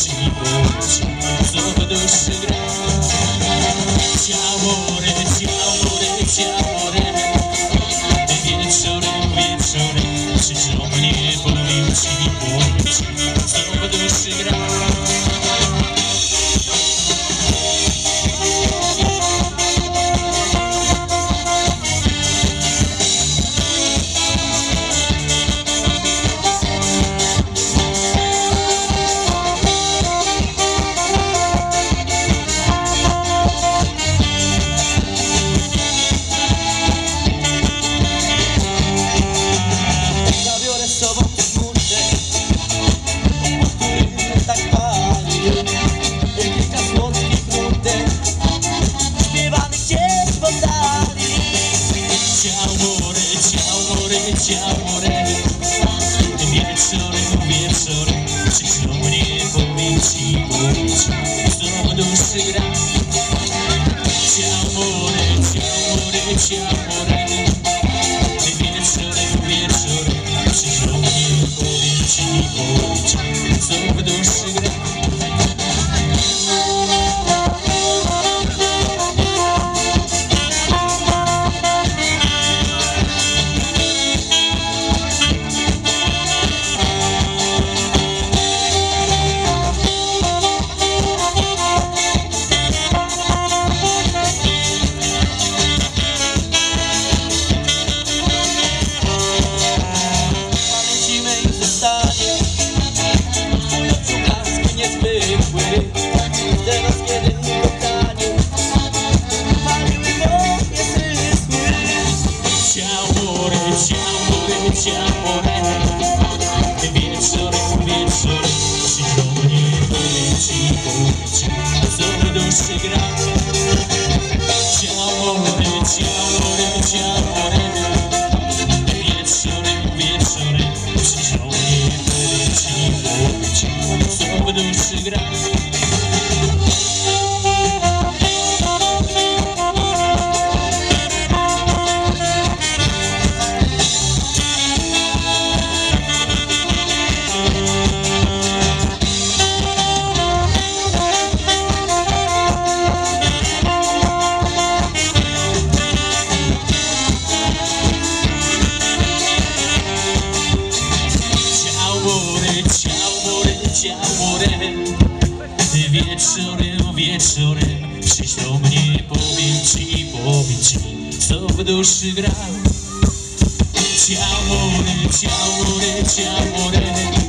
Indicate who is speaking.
Speaker 1: co w duszy gra. Ciamore, ciamore, ciamore, wieczorem, wieczorem przyjdź do mnie, powiem ci, co w duszy gra. Ciamore, wieczorem, wieczorem przyjdź do mnie, powiem ci, co w duszy gra. Ciamore, ciamore, ciamore, wieczorem, wieczorem przyjdź do mnie, powiem ci, co w duszy gra. Teraz kiedy kochanie paliły moje zmysły. Ciamore, ciamore, ciamore, wieczorem, wieczorem przyjdź do mnie, powiem ci, co w duszy gra. Ciamore, ciamore, ciamore, wieczorem, wieczorem przyjdź do mnie, powiem ci, co w duszy gra. Ciamore, wieczorem, wieczorem przyjdź do mnie, powiem ci, co w duszy gra. Ciamore, ciamore, ciamore,